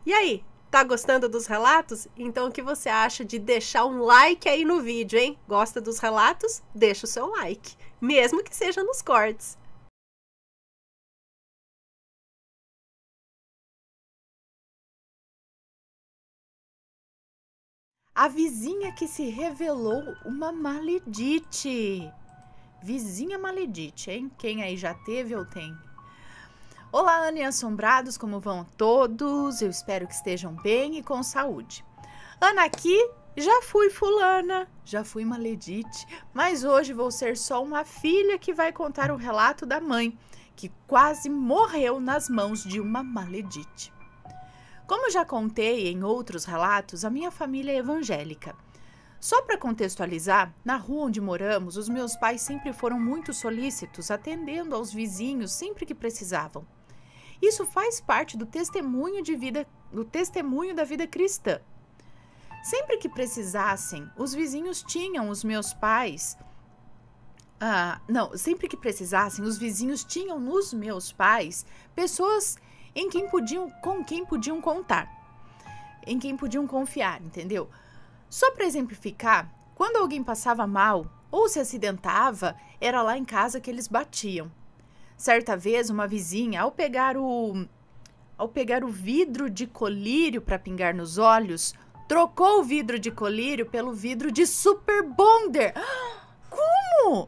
E aí, tá gostando dos relatos? Então o que você acha de deixar um like aí no vídeo, hein? Gosta dos relatos? Deixa o seu like, mesmo que seja nos cortes. A vizinha que se revelou uma maledite. Vizinha maledite, hein? Quem aí já teve ou tem? Olá, Ana e assombrados, como vão todos? Eu espero que estejam bem e com saúde. Ana aqui, já fui fulana, já fui maledite, mas hoje vou ser só uma filha que vai contar o relato da mãe, que quase morreu nas mãos de uma maledite. Como já contei em outros relatos, a minha família é evangélica. Só para contextualizar, na rua onde moramos, os meus pais sempre foram muito solícitos, atendendo aos vizinhos sempre que precisavam. Isso faz parte do testemunho da vida cristã. Sempre que precisassem, os vizinhos tinham os meus pais. Os vizinhos tinham nos meus pais pessoas com quem podiam contar, em quem podiam confiar, entendeu? Só para exemplificar, quando alguém passava mal ou se acidentava, era lá em casa que eles batiam. Certa vez, uma vizinha, ao pegar o vidro de colírio para pingar nos olhos, trocou o vidro de colírio pelo vidro de Super Bonder. Como?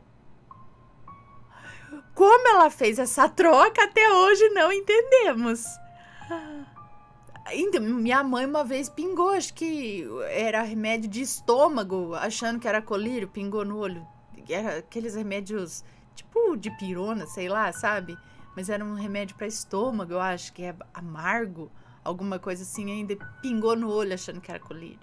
Como ela fez essa troca, até hoje não entendemos. Então, minha mãe uma vez pingou, acho que era remédio de estômago, achando que era colírio, pingou no olho. Era aqueles remédios tipo de pirona, sei lá, sabe? Mas era um remédio para estômago, eu acho que é amargo, alguma coisa assim, ainda pingou no olho achando que era colírio.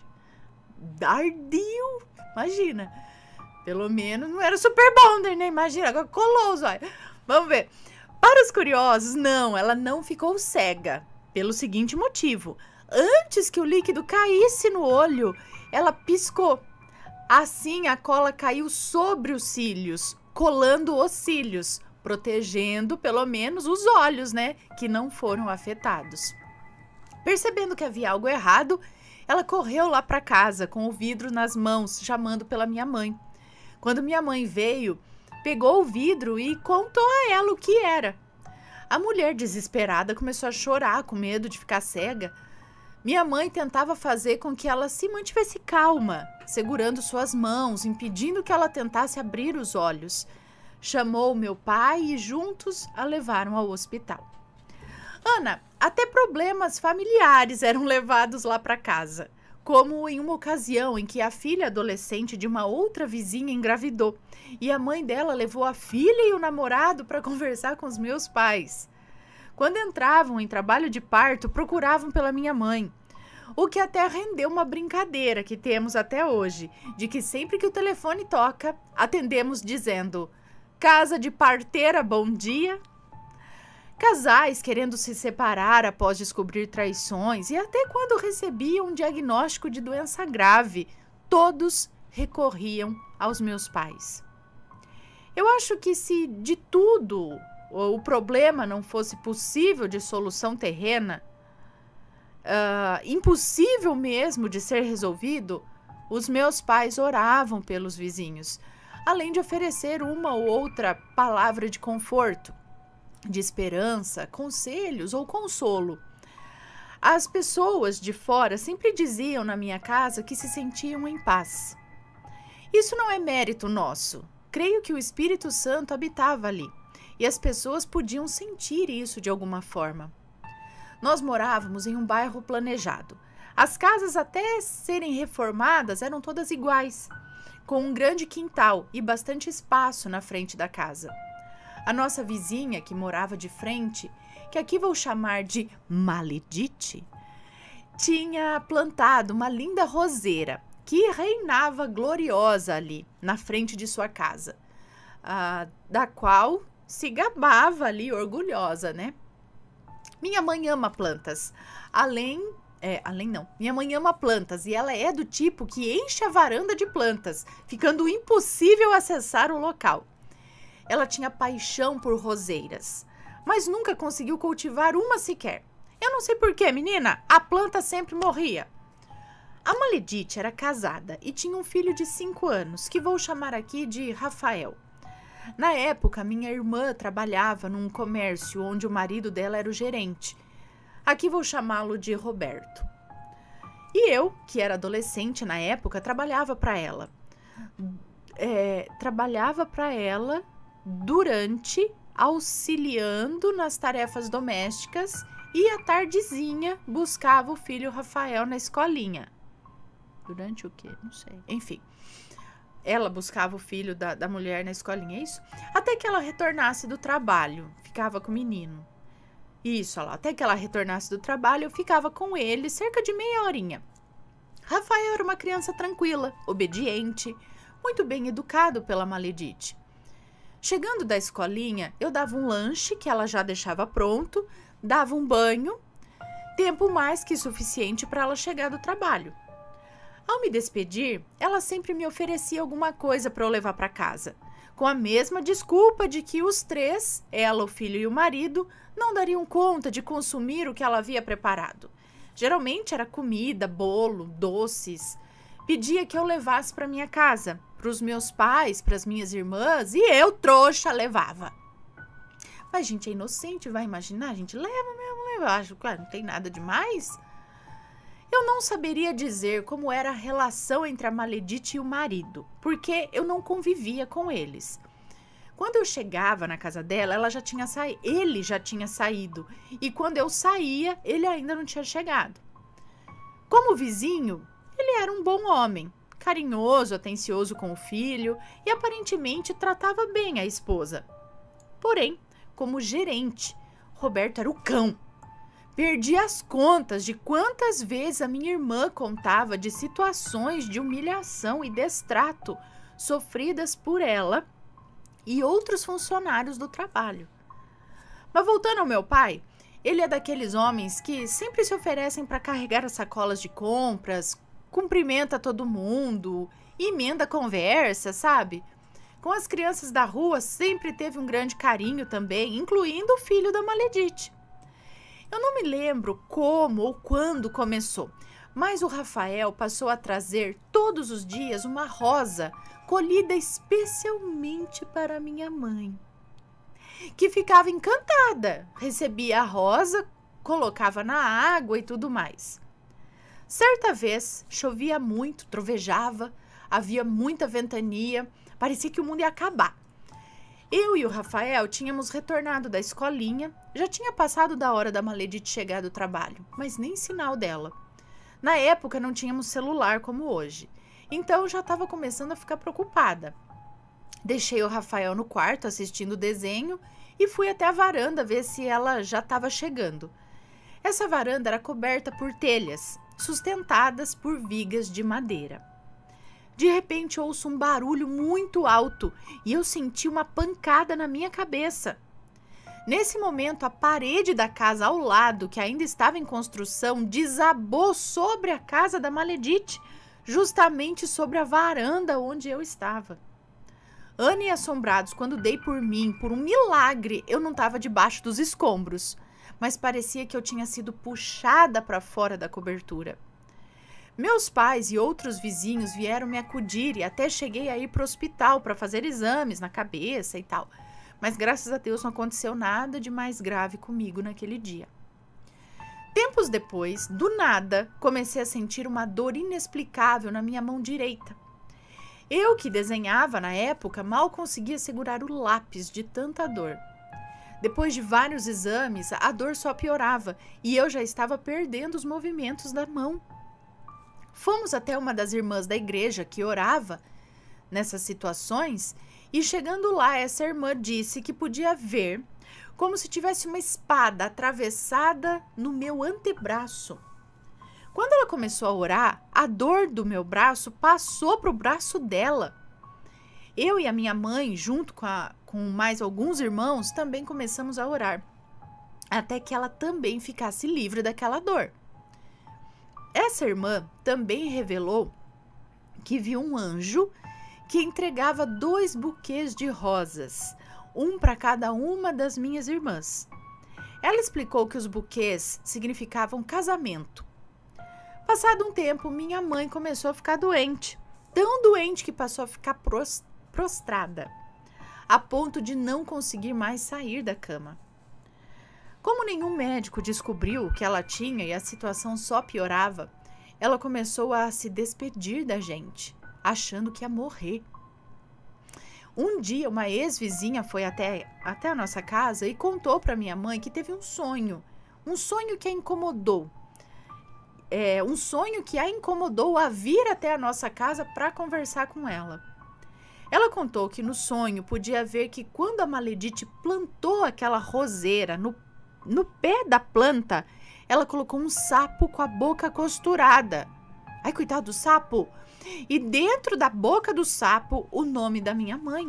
Ardil! Imagina! Pelo menos não era Super Bonder, né? Imagina, agora colou os olhos. Vamos ver. Para os curiosos, não, ela não ficou cega. Pelo seguinte motivo. Antes que o líquido caísse no olho, ela piscou. Assim, a cola caiu sobre os cílios, colando os cílios, protegendo pelo menos os olhos, né? Que não foram afetados. Percebendo que havia algo errado, ela correu lá para casa com o vidro nas mãos, chamando pela minha mãe. Quando minha mãe veio, pegou o vidro e contou a ela o que era. A mulher, desesperada, começou a chorar com medo de ficar cega. Minha mãe tentava fazer com que ela se mantivesse calma, segurando suas mãos, impedindo que ela tentasse abrir os olhos. Chamou meu pai e juntos a levaram ao hospital. Ana, até problemas familiares eram levados lá para casa, como em uma ocasião em que a filha adolescente de uma outra vizinha engravidou e a mãe dela levou a filha e o namorado para conversar com os meus pais. Quando entravam em trabalho de parto, procuravam pela minha mãe, o que até rendeu uma brincadeira que temos até hoje, de que sempre que o telefone toca, atendemos dizendo: "Casa de parteira, bom dia". Casais querendo se separar após descobrir traições e até quando recebiam um diagnóstico de doença grave, todos recorriam aos meus pais. Eu acho que se de tudo o problema não fosse possível de solução terrena, impossível mesmo de ser resolvido, os meus pais oravam pelos vizinhos, além de oferecer uma ou outra palavra de conforto, de esperança, conselhos ou consolo. As pessoas de fora sempre diziam na minha casa que se sentiam em paz. Isso não é mérito nosso. Creio que o Espírito Santo habitava ali e as pessoas podiam sentir isso de alguma forma. Nós morávamos em um bairro planejado. As casas, até serem reformadas, eram todas iguais, com um grande quintal e bastante espaço na frente da casa. A nossa vizinha, que morava de frente, que aqui vou chamar de maledite, tinha plantado uma linda roseira que reinava gloriosa ali, na frente de sua casa, da qual se gabava ali, orgulhosa, né? Minha mãe ama plantas, minha mãe ama plantas e ela é do tipo que enche a varanda de plantas, ficando impossível acessar o local. Ela tinha paixão por roseiras, mas nunca conseguiu cultivar uma sequer. Eu não sei porquê, menina, a planta sempre morria. A Maledite era casada e tinha um filho de 5 anos, que vou chamar aqui de Rafael. Na época, minha irmã trabalhava num comércio onde o marido dela era o gerente. Aqui vou chamá-lo de Roberto. E eu, que era adolescente na época, trabalhava para ela. Durante, auxiliando nas tarefas domésticas, e à tardezinha buscava o filho Rafael na escolinha. Durante o quê? Não sei. Enfim, ela buscava o filho da mulher na escolinha, é isso? Até que ela retornasse do trabalho, ficava com o menino. Isso, olha lá, até que ela retornasse do trabalho, eu ficava com ele cerca de meia horinha. Rafael era uma criança tranquila, obediente, muito bem educado pela Maledite. Chegando da escolinha, eu dava um lanche que ela já deixava pronto, dava um banho, tempo mais que suficiente para ela chegar do trabalho. Ao me despedir, ela sempre me oferecia alguma coisa para eu levar para casa, com a mesma desculpa de que os três, ela, o filho e o marido, não dariam conta de consumir o que ela havia preparado. Geralmente era comida, bolo, doces. Pedia que eu levasse para minha casa, para os meus pais, para as minhas irmãs, e eu, trouxa, levava. Mas a gente é inocente, vai imaginar, a gente leva mesmo, leva. Acho que não tem nada demais. Eu não saberia dizer como era a relação entre a Maledite e o marido, porque eu não convivia com eles. Quando eu chegava na casa dela, ele já tinha saído, e quando eu saía, ele ainda não tinha chegado. Como vizinho, ele era um bom homem, carinhoso, atencioso com o filho e aparentemente tratava bem a esposa. Porém, como gerente, Roberto era o cão. Perdi as contas de quantas vezes a minha irmã contava de situações de humilhação e destrato sofridas por ela e outros funcionários do trabalho. Mas voltando ao meu pai, ele é daqueles homens que sempre se oferecem para carregar as sacolas de compras, cumprimenta todo mundo, emenda a conversa, sabe? Com as crianças da rua sempre teve um grande carinho também, incluindo o filho da Maledite. Eu não me lembro como ou quando começou, mas o Rafael passou a trazer todos os dias uma rosa colhida especialmente para minha mãe, que ficava encantada, recebia a rosa, colocava na água e tudo mais. Certa vez chovia muito, trovejava, havia muita ventania, parecia que o mundo ia acabar. Eu e o Rafael tínhamos retornado da escolinha, já tinha passado da hora da Maledite chegar do trabalho, mas nem sinal dela. Na época não tínhamos celular como hoje, então já estava começando a ficar preocupada. Deixei o Rafael no quarto assistindo o desenho e fui até a varanda ver se ela já estava chegando. Essa varanda era coberta por telhas, sustentadas por vigas de madeira. De repente ouço um barulho muito alto e eu senti uma pancada na minha cabeça. Nesse momento, a parede da casa ao lado, que ainda estava em construção, desabou sobre a casa da Maledite, justamente sobre a varanda onde eu estava. Ana e assombrados, quando dei por mim, por um milagre, eu não estava debaixo dos escombros, mas parecia que eu tinha sido puxada para fora da cobertura. Meus pais e outros vizinhos vieram me acudir e até cheguei a ir para o hospital para fazer exames na cabeça e tal. Mas graças a Deus não aconteceu nada de mais grave comigo naquele dia. Tempos depois, do nada, comecei a sentir uma dor inexplicável na minha mão direita. Eu, que desenhava na época, mal conseguia segurar o lápis de tanta dor. Depois de vários exames, a dor só piorava e eu já estava perdendo os movimentos da mão. Fomos até uma das irmãs da igreja que orava nessas situações e chegando lá, essa irmã disse que podia ver como se tivesse uma espada atravessada no meu antebraço. Quando ela começou a orar, a dor do meu braço passou para o braço dela. Eu e a minha mãe, junto com mais alguns irmãos, também começamos a orar, até que ela também ficasse livre daquela dor. Essa irmã também revelou que viu um anjo que entregava 2 buquês de rosas, um para cada uma das minhas irmãs. Ela explicou que os buquês significavam casamento. Passado um tempo, minha mãe começou a ficar doente. Tão doente que passou a ficar prostrada, a ponto de não conseguir mais sair da cama. Como nenhum médico descobriu o que ela tinha e a situação só piorava, ela começou a se despedir da gente, achando que ia morrer. Um dia, uma ex-vizinha foi até a nossa casa e contou para minha mãe que teve um sonho que a incomodou. Um sonho que a incomodou a vir até a nossa casa para conversar com ela. Ela contou que no sonho podia ver que quando a Maledite plantou aquela roseira no pé da planta, ela colocou um sapo com a boca costurada. Ai, coitado do sapo! E dentro da boca do sapo, o nome da minha mãe.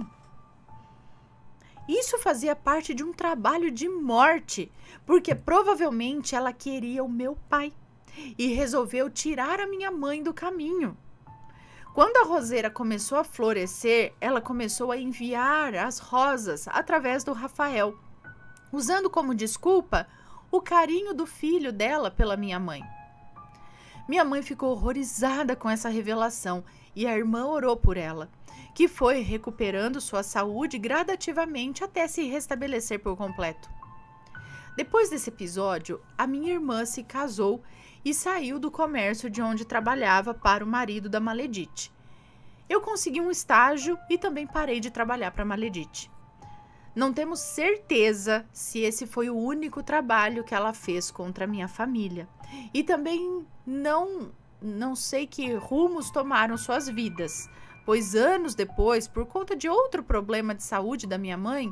Isso fazia parte de um trabalho de morte, porque provavelmente ela queria o meu pai e resolveu tirar a minha mãe do caminho. Quando a roseira começou a florescer, ela começou a enviar as rosas através do Rafael, usando como desculpa o carinho do filho dela pela minha mãe. Minha mãe ficou horrorizada com essa revelação e a irmã orou por ela, que foi recuperando sua saúde gradativamente até se restabelecer por completo. Depois desse episódio, a minha irmã se casou e saiu do comércio de onde trabalhava para o marido da Maledite. Eu consegui um estágio e também parei de trabalhar para a Maledite. Não temos certeza se esse foi o único trabalho que ela fez contra a minha família. E também não sei que rumos tomaram suas vidas, pois anos depois, por conta de outro problema de saúde da minha mãe,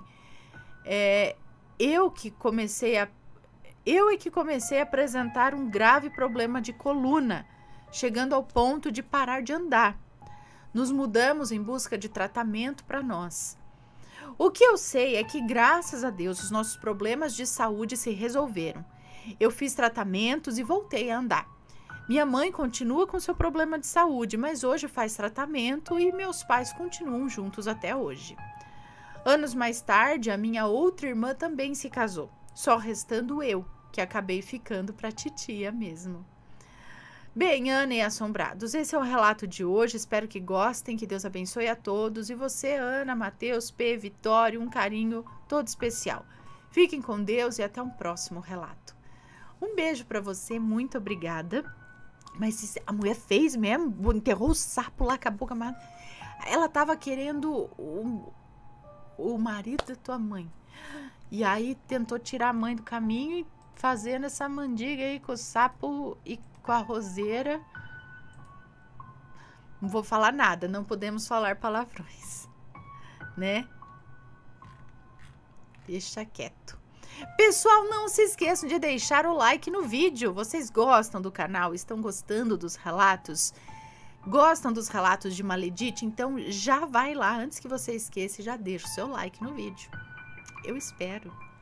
eu é que comecei a apresentar um grave problema de coluna, chegando ao ponto de parar de andar. Nos mudamos em busca de tratamento para nós. O que eu sei é que, graças a Deus, os nossos problemas de saúde se resolveram. Eu fiz tratamentos e voltei a andar. Minha mãe continua com seu problema de saúde, mas hoje faz tratamento e meus pais continuam juntos até hoje. Anos mais tarde, a minha outra irmã também se casou, só restando eu, que acabei ficando para titia mesmo. Bem, Ana e Assombrados, esse é o relato de hoje, espero que gostem, que Deus abençoe a todos. E você, Ana, Matheus, P, Vitória, um carinho todo especial. Fiquem com Deus e até um próximo relato. Um beijo para você, muito obrigada. Mas a mulher fez mesmo, enterrou o sapo lá com a boca, mas ela tava querendo o marido da tua mãe. E aí tentou tirar a mãe do caminho e fazendo essa mandiga aí com o sapo e com a roseira. Não vou falar nada, não podemos falar palavrões, né? Deixa quieto. Pessoal, não se esqueçam de deixar o like no vídeo. Vocês gostam do canal? Estão gostando dos relatos? Gostam dos relatos de Maledite? Então já vai lá, antes que você esqueça, e já deixa o seu like no vídeo. Eu espero.